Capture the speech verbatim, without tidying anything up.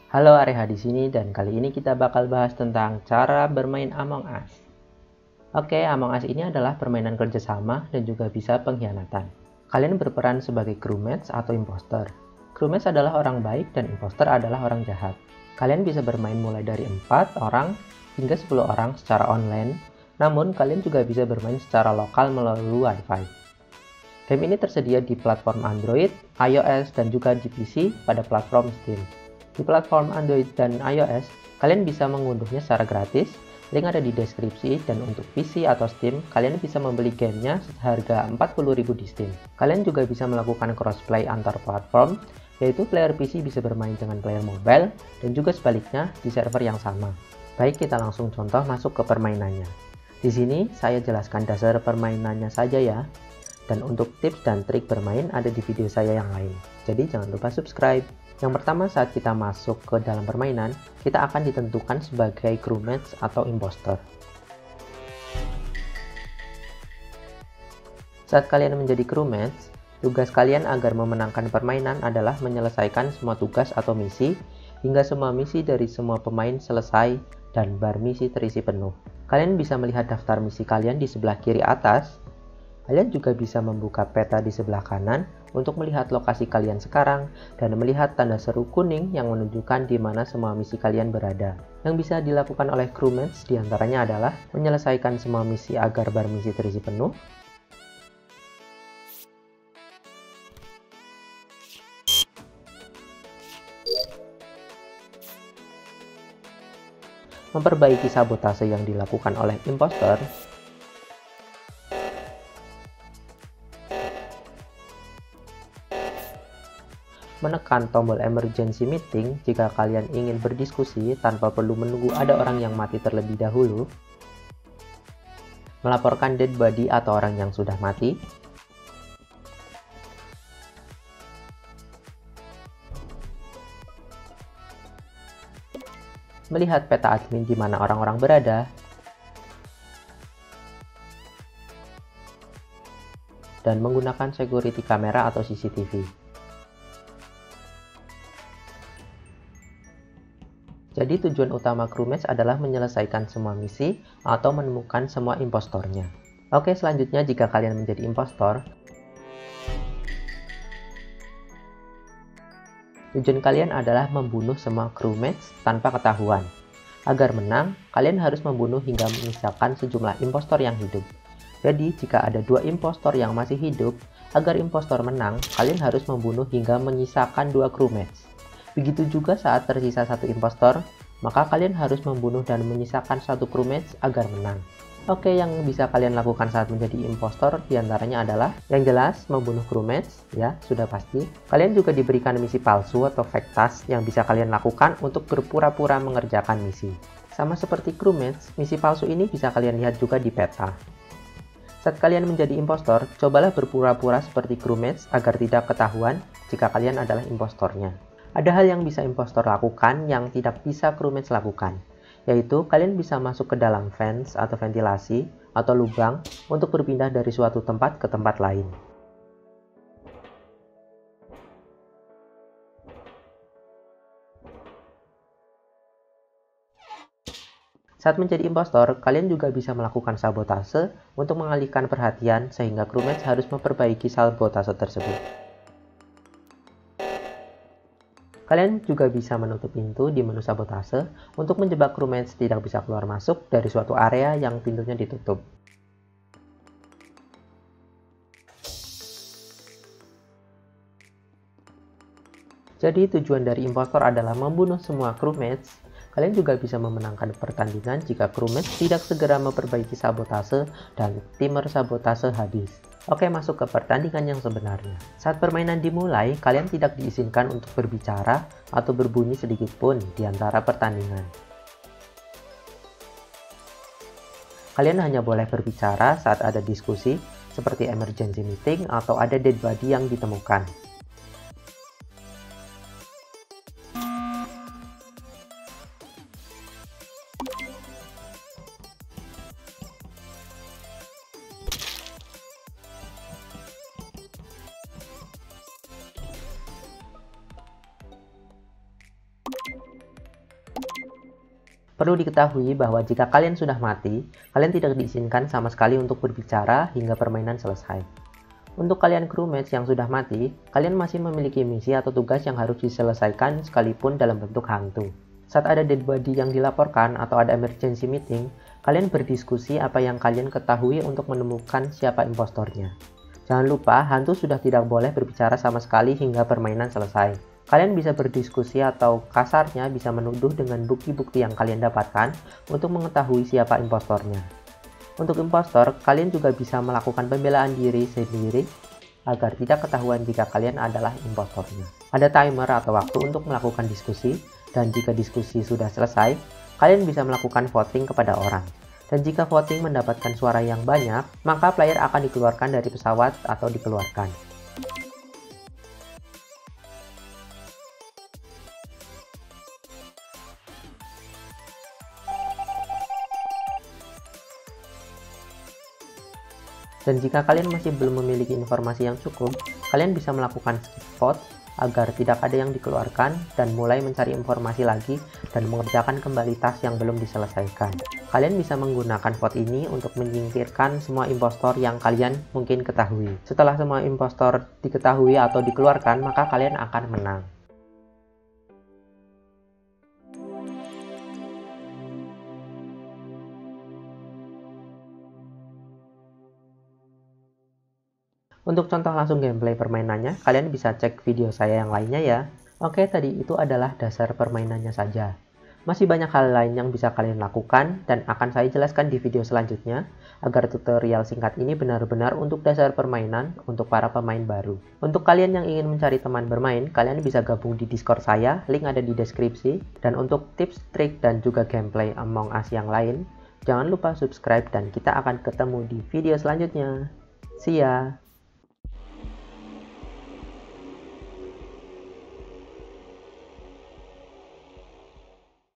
Halo, Areha di sini dan kali ini kita bakal bahas tentang cara bermain Among Us. Oke, Among Us ini adalah permainan kerjasama dan juga bisa pengkhianatan. Kalian berperan sebagai crewmates atau imposter. Crewmates adalah orang baik dan imposter adalah orang jahat. Kalian bisa bermain mulai dari empat orang hingga sepuluh orang secara online, namun kalian juga bisa bermain secara lokal melalui Wi-Fi. Game ini tersedia di platform Android, iOS, dan juga di P C pada platform Steam. Di platform Android dan iOS, kalian bisa mengunduhnya secara gratis, link ada di deskripsi, dan untuk P C atau Steam, kalian bisa membeli gamenya seharga empat puluh ribu di Steam. Kalian juga bisa melakukan crossplay antar platform, yaitu player P C bisa bermain dengan player mobile, dan juga sebaliknya di server yang sama. Baik, kita langsung contoh masuk ke permainannya. Di sini, saya jelaskan dasar permainannya saja ya. Dan untuk tips dan trik bermain ada di video saya yang lain. Jadi jangan lupa subscribe. Yang pertama, saat kita masuk ke dalam permainan, kita akan ditentukan sebagai crewmates atau imposter. Saat kalian menjadi crewmates, tugas kalian agar memenangkan permainan adalah menyelesaikan semua tugas atau misi, hingga semua misi dari semua pemain selesai dan bar misi terisi penuh. Kalian bisa melihat daftar misi kalian di sebelah kiri atas. Kalian juga bisa membuka peta di sebelah kanan untuk melihat lokasi kalian sekarang dan melihat tanda seru kuning yang menunjukkan di mana semua misi kalian berada. Yang bisa dilakukan oleh crewmates diantaranya adalah menyelesaikan semua misi agar bar misi terisi penuh, memperbaiki sabotase yang dilakukan oleh imposter, menekan tombol emergency meeting jika kalian ingin berdiskusi tanpa perlu menunggu ada orang yang mati terlebih dahulu, melaporkan dead body atau orang yang sudah mati, melihat peta admin di mana orang-orang berada, dan menggunakan security kamera atau C C T V. Jadi tujuan utama crewmates adalah menyelesaikan semua misi atau menemukan semua impostornya. Oke, selanjutnya jika kalian menjadi impostor, tujuan kalian adalah membunuh semua crewmates tanpa ketahuan. Agar menang, kalian harus membunuh hingga menyisakan sejumlah impostor yang hidup. Jadi, jika ada dua impostor yang masih hidup, agar impostor menang, kalian harus membunuh hingga menyisakan dua crewmates. Begitu juga saat tersisa satu impostor, maka kalian harus membunuh dan menyisakan satu crewmates agar menang. Oke, yang bisa kalian lakukan saat menjadi impostor diantaranya adalah yang jelas membunuh crewmates, ya sudah pasti. Kalian juga diberikan misi palsu atau fake task yang bisa kalian lakukan untuk berpura-pura mengerjakan misi. Sama seperti crewmates, misi palsu ini bisa kalian lihat juga di peta. Saat kalian menjadi impostor, cobalah berpura-pura seperti crewmates agar tidak ketahuan jika kalian adalah impostornya. Ada hal yang bisa impostor lakukan yang tidak bisa crewmates lakukan, yaitu kalian bisa masuk ke dalam vents atau ventilasi atau lubang untuk berpindah dari suatu tempat ke tempat lain. Saat menjadi impostor, kalian juga bisa melakukan sabotase untuk mengalihkan perhatian sehingga crewmates harus memperbaiki sabotase tersebut. Kalian juga bisa menutup pintu di menu sabotase untuk menjebak crewmates tidak bisa keluar masuk dari suatu area yang pintunya ditutup. Jadi tujuan dari impostor adalah membunuh semua crewmates. Kalian juga bisa memenangkan pertandingan jika crewmates tidak segera memperbaiki sabotase dan timer sabotase habis. Oke, masuk ke pertandingan yang sebenarnya. Saat permainan dimulai, kalian tidak diizinkan untuk berbicara atau berbunyi sedikit pun di antara pertandingan. Kalian hanya boleh berbicara saat ada diskusi, seperti emergency meeting atau ada dead body yang ditemukan. Perlu diketahui bahwa jika kalian sudah mati, kalian tidak diizinkan sama sekali untuk berbicara hingga permainan selesai. Untuk kalian crewmates yang sudah mati, kalian masih memiliki misi atau tugas yang harus diselesaikan sekalipun dalam bentuk hantu. Saat ada dead body yang dilaporkan atau ada emergency meeting, kalian berdiskusi apa yang kalian ketahui untuk menemukan siapa impostornya. Jangan lupa, hantu sudah tidak boleh berbicara sama sekali hingga permainan selesai. Kalian bisa berdiskusi atau kasarnya bisa menuduh dengan bukti-bukti yang kalian dapatkan untuk mengetahui siapa impostornya. Untuk impostor, kalian juga bisa melakukan pembelaan diri sendiri agar tidak ketahuan jika kalian adalah impostornya. Ada timer atau waktu untuk melakukan diskusi, dan jika diskusi sudah selesai, kalian bisa melakukan voting kepada orang. Dan jika voting mendapatkan suara yang banyak, maka player akan dikeluarkan dari pesawat atau dikeluarkan. Dan jika kalian masih belum memiliki informasi yang cukup, kalian bisa melakukan skip vote agar tidak ada yang dikeluarkan dan mulai mencari informasi lagi dan mengerjakan kembali task yang belum diselesaikan. Kalian bisa menggunakan vote ini untuk menyingkirkan semua impostor yang kalian mungkin ketahui. Setelah semua impostor diketahui atau dikeluarkan, maka kalian akan menang. Untuk contoh langsung gameplay permainannya, kalian bisa cek video saya yang lainnya ya. Oke, tadi itu adalah dasar permainannya saja. Masih banyak hal lain yang bisa kalian lakukan dan akan saya jelaskan di video selanjutnya agar tutorial singkat ini benar-benar untuk dasar permainan untuk para pemain baru. Untuk kalian yang ingin mencari teman bermain, kalian bisa gabung di Discord saya, link ada di deskripsi. Dan untuk tips, trik, dan juga gameplay Among Us yang lain, jangan lupa subscribe dan kita akan ketemu di video selanjutnya. See ya!